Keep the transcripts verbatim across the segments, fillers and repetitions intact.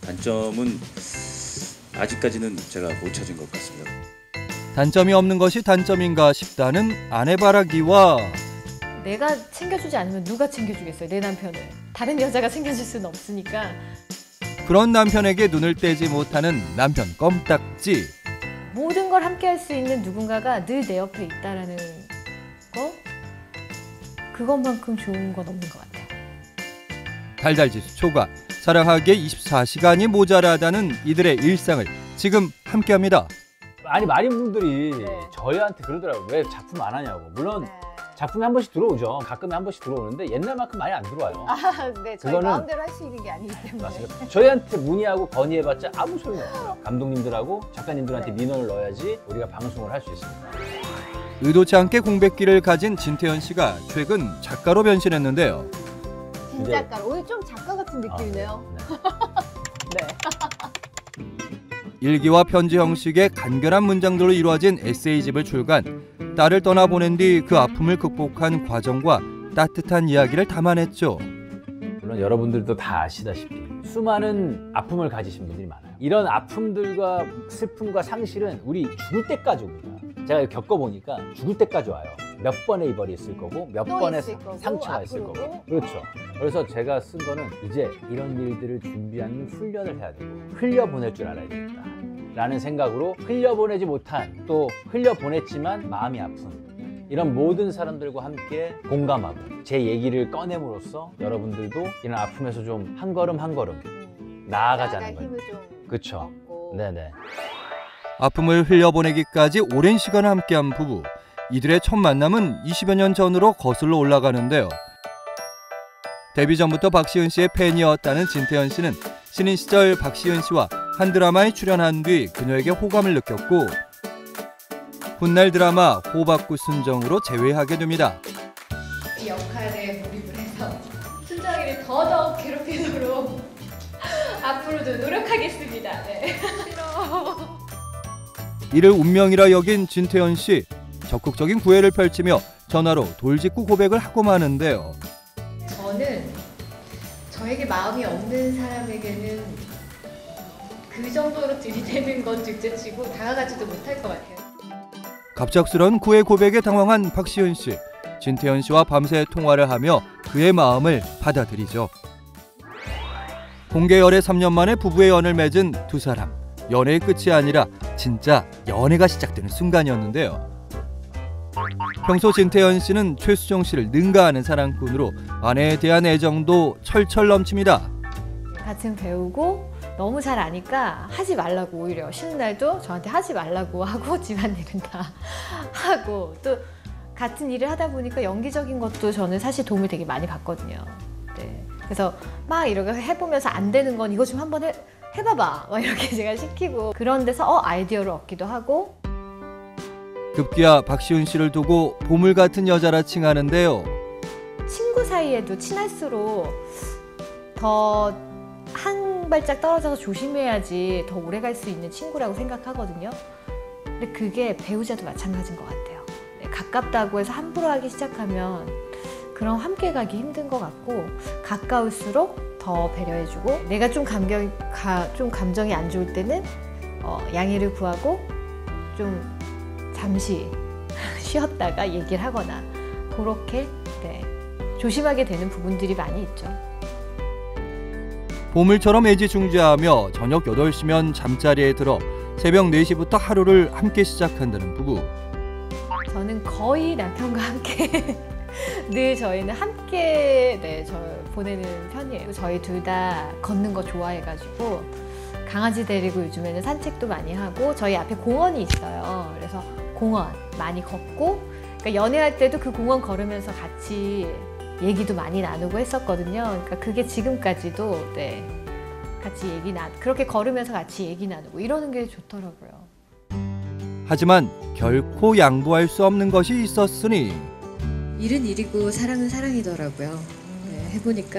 단점은 아직까지는 제가 못 찾은 것 같습니다. 단점이 없는 것이 단점인가 싶다는 아내 바라기와 내가 챙겨주지 않으면 누가 챙겨주겠어요, 내 남편을. 다른 여자가 챙겨줄 수는 없으니까. 그런 남편에게 눈을 떼지 못하는 남편 껌딱지. 모든 걸 함께 할 수 있는 누군가가 늘 내 옆에 있다라는 거? 그것만큼 좋은 건 없는 것 같아요. 달달지수 초과, 사랑하기에 이십사 시간이 모자라다는 이들의 일상을 지금 함께합니다. 아니 많은 분들이 네. 저희한테 그러더라고요. 왜 작품 안 하냐고. 물론 네. 작품이 한 번씩 들어오죠. 가끔에 한 번씩 들어오는데 옛날만큼 많이 안 들어와요. 아, 네. 저희 그거는- 마음대로 할 수 있는 게 아니기 때문에. 맞습니다. 저희한테 문의하고 건의해봤자 아무 소용이 없어요. 감독님들하고 작가님들한테 네. 민원을 넣어야지 우리가 방송을 할 수 있습니다. 의도치 않게 공백기를 가진 진태현 씨가 최근 작가로 변신했는데요. 진작가로. 오늘 좀 작가 같은 느낌이네요. 아, 네. 네. 일기와 편지 형식의 간결한 문장들로 이루어진 에세이집을 출간. 딸을 떠나보낸 뒤 그 아픔을 극복한 과정과 따뜻한 이야기를 담아냈죠. 물론 여러분들도 다 아시다시피 수많은 아픔을 가지신 분들이 많아요. 이런 아픔들과 슬픔과 상실은 우리 죽을 때까지 옵니다. 제가 겪어보니까 죽을 때까지 와요. 몇 번의 이별이 있을 거고 몇 또 번의 있을 거고, 상처가 있을 앞으로도. 거고. 그렇죠. 그래서 제가 쓴 거는 이제 이런 일들을 준비하는 훈련을 해야 되고 흘려보낼 줄 알아야 됩니다. 라는 생각으로 흘려보내지 못한, 또 흘려보냈지만 마음이 아픈 이런 모든 사람들과 함께 공감하고 제 얘기를 꺼냄으로써 여러분들도 이런 아픔에서 좀 한 걸음 한 걸음 나아가자는 거예요. 그렇죠. 네네. 아픔을 흘려보내기까지 오랜 시간을 함께한 부부. 이들의 첫 만남은 이십여 년 전으로 거슬러 올라가는데요. 데뷔 전부터 박시은 씨의 팬이었다는 진태현 씨는 신인 시절 박시은 씨와 한 드라마에 출연한 뒤 그녀에게 호감을 느꼈고 훗날 드라마 호박꽃 순정으로 재회하게 됩니다. 이 역할에 몰입을 해서 순정이를 더더욱 괴롭히도록 앞으로도 노력하겠습니다. 네. 싫어. 이를 운명이라 여긴 진태현 씨. 적극적인 구애를 펼치며 전화로 돌직구 고백을 하고 마는데요. 저는 저에게 마음이 없는 사람에게는 그 정도로 들이대는 건 둘째치고 다가가지도 못할 것 같아요. 갑작스런 구애 고백에 당황한 박시은 씨. 진태현 씨와 밤새 통화를 하며 그의 마음을 받아들이죠. 공개 열애 삼 년 만에 부부의 연을 맺은 두 사람. 연애의 끝이 아니라 진짜 연애가 시작되는 순간이었는데요. 평소 진태현 씨는 최수정 씨를 능가하는 사랑꾼으로 아내에 대한 애정도 철철 넘칩니다. 같은 배우고 너무 잘 아니까 하지 말라고, 오히려 쉬는 날도 저한테 하지 말라고 하고 집안일은 다 하고, 또 같은 일을 하다 보니까 연기적인 것도 저는 사실 도움을 되게 많이 받거든요. 네. 그래서 막 이렇게 해보면서 안 되는 건 이거 좀 한번 해, 해봐봐 막 이렇게 제가 시키고, 그런 데서 어 아이디어를 얻기도 하고. 급기야 박시은 씨를 두고 보물 같은 여자라 칭하는데요. 친구 사이에도 친할수록 더 한 발짝 떨어져서 조심해야지 더 오래 갈 수 있는 친구라고 생각하거든요. 근데 그게 배우자도 마찬가지인 것 같아요. 네, 가깝다고 해서 함부로 하기 시작하면 그럼 함께 가기 힘든 것 같고, 가까울수록 더 배려해주고, 내가 좀 감정, 가, 좀 감정이 안 좋을 때는 어, 양해를 구하고 좀 잠시 쉬었다가 얘기를 하거나, 그렇게 네, 조심하게 되는 부분들이 많이 있죠. 보물처럼 애지중지하며 저녁 여덟 시면 잠자리에 들어 새벽 네 시부터 하루를 함께 시작한다는 부부. 저는 거의 남편과 함께 늘 저희는 함께 네, 저 보내는 편이에요. 저희 둘 다 걷는 거 좋아해가지고 강아지 데리고 요즘에는 산책도 많이 하고, 저희 앞에 공원이 있어요. 그래서 공원 많이 걷고, 그러니까 연애할 때도 그 공원 걸으면서 같이 얘기도 많이 나누고 했었거든요. 그러니까 그게 지금까지도 네, 같이 얘기 나 그렇게 걸으면서 같이 얘기 나누고 이러는 게 좋더라고요. 하지만 결코 양보할 수 없는 것이 있었으니 일은 일이고 사랑은 사랑이더라고요. 네, 해보니까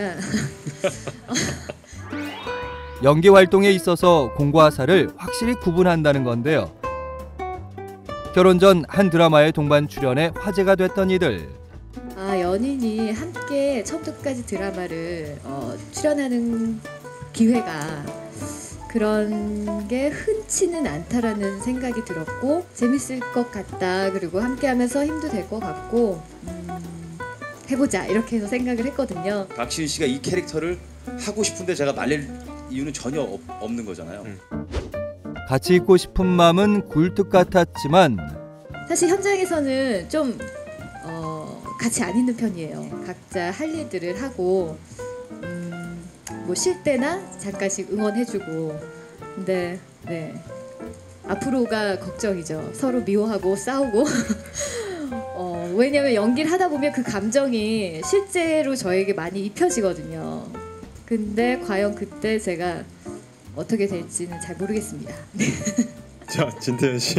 연기 활동에 있어서 공과 사를 확실히 구분한다는 건데요. 결혼 전 한 드라마의 동반 출연에 화제가 됐던 이들. 아, 연인이 함께 처음부터 끝까지 드라마를 어, 출연하는 기회가 그런 게 흔치는 않다라는 생각이 들었고 재밌을 것 같다. 그리고 함께하면서 힘도 될 것 같고 음, 해보자 이렇게 해서 생각을 했거든요. 박시은 씨가 이 캐릭터를 하고 싶은데 제가 말릴 이유는 전혀 없, 없는 거잖아요. 음. 같이 있고 싶은 마음은 굴뚝 같았지만 사실 현장에서는 좀 어, 같이 안 있는 편이에요. 각자 할 일들을 하고 음, 뭐 쉴 때나 잠깐씩 응원해주고 근데 네 앞으로가 걱정이죠. 서로 미워하고 싸우고 어, 왜냐면 연기를 하다 보면 그 감정이 실제로 저에게 많이 입혀지거든요. 근데 과연 그때 제가 어떻게 될지는 잘 모르겠습니다. 자, 진태현 씨.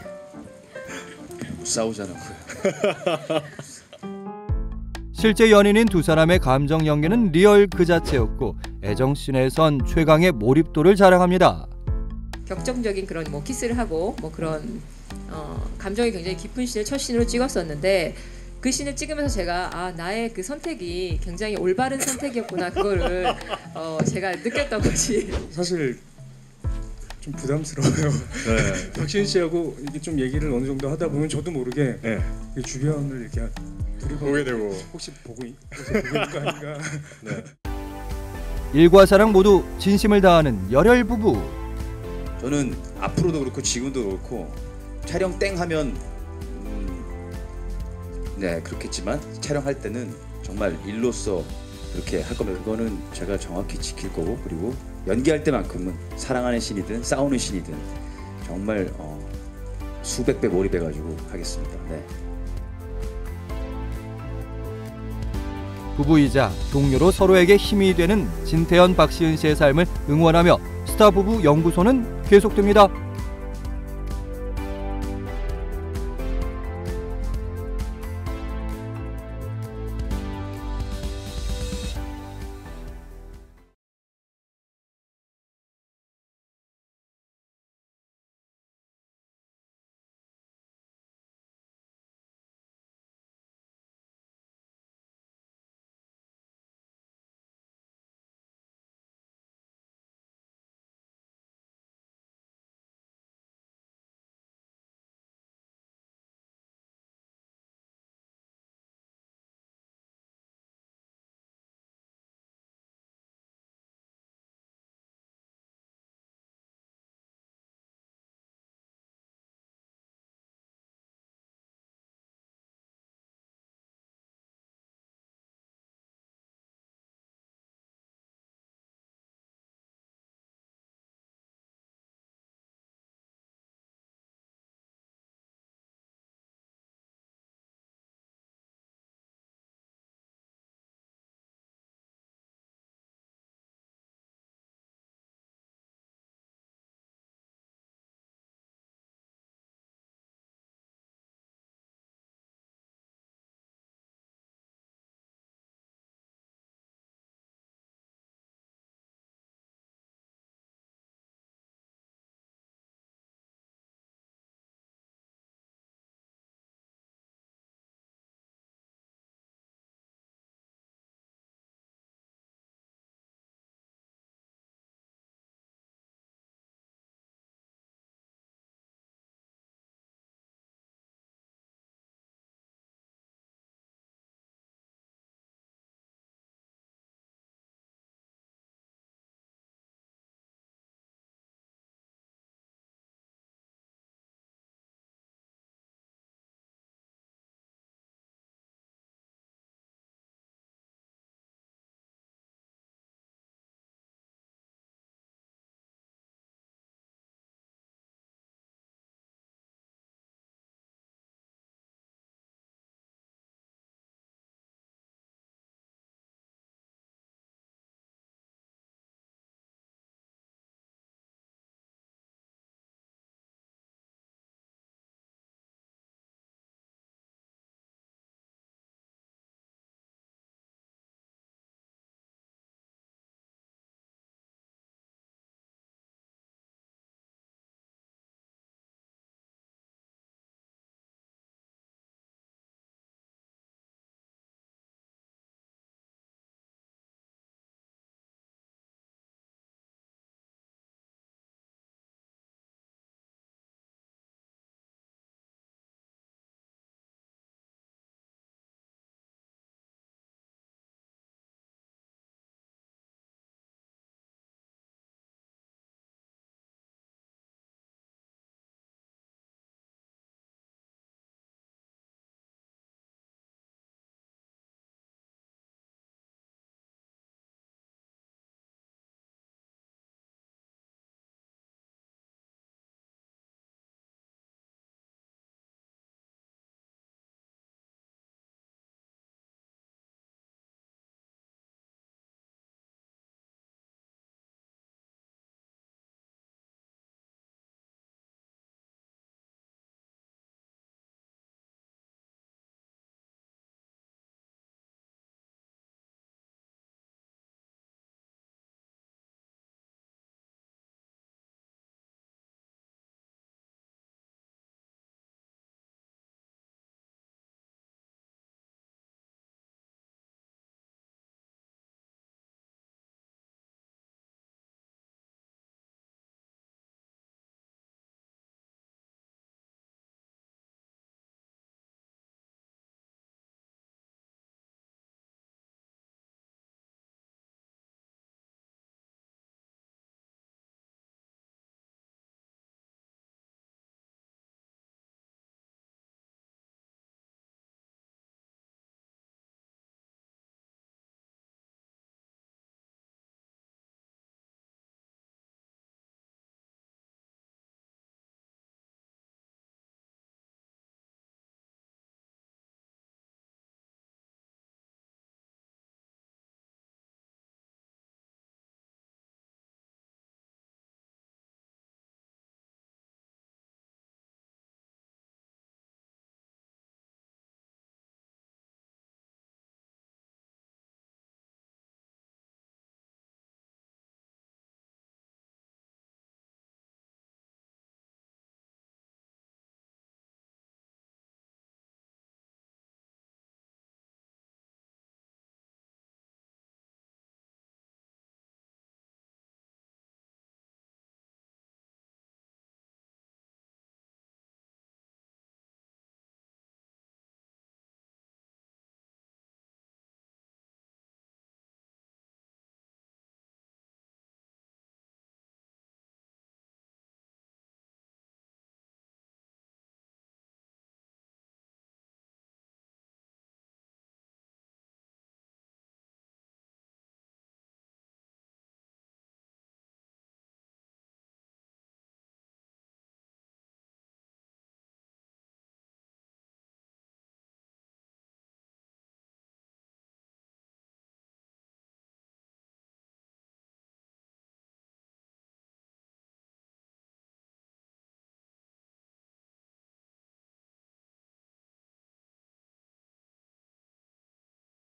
싸우자는 거예요. 실제 연인인 두 사람의 감정 연기는 리얼 그 자체였고 애정씬에선 최강의 몰입도를 자랑합니다. 격정적인 그런 뭐 키스를 하고 뭐 그런 어, 감정이 굉장히 깊은 씬을 첫 씬으로 찍었었는데 그 씬을 찍으면서 제가 아 나의 그 선택이 굉장히 올바른 선택이었구나 그거를 어, 제가 느꼈던 것이 사실 좀 부담스러워요. 네. 박시은 씨하고 이게 좀 얘기를 어느 정도 하다 보면 저도 모르게 네. 이 주변을 이렇게 보게 되고 혹시 보고 있, 혹시 보고 있는 거 아닌가. 네. 일과 사랑 모두 진심을 다하는 열혈 부부. 저는 앞으로도 그렇고 지금도 그렇고 촬영 땡 하면 음, 네 그렇겠지만 촬영할 때는 정말 일로서 그렇게 할 겁니다. 그거는 제가 정확히 지킬 거고 그리고 연기할 때만큼은 사랑하는 신이든 싸우는 신이든 정말 어, 수백 배 몰입해가지고 하겠습니다. 네. 부부이자 동료로 서로에게 힘이 되는 진태현 박시은 씨의 삶을 응원하며 스타 부부 연구소는 계속됩니다.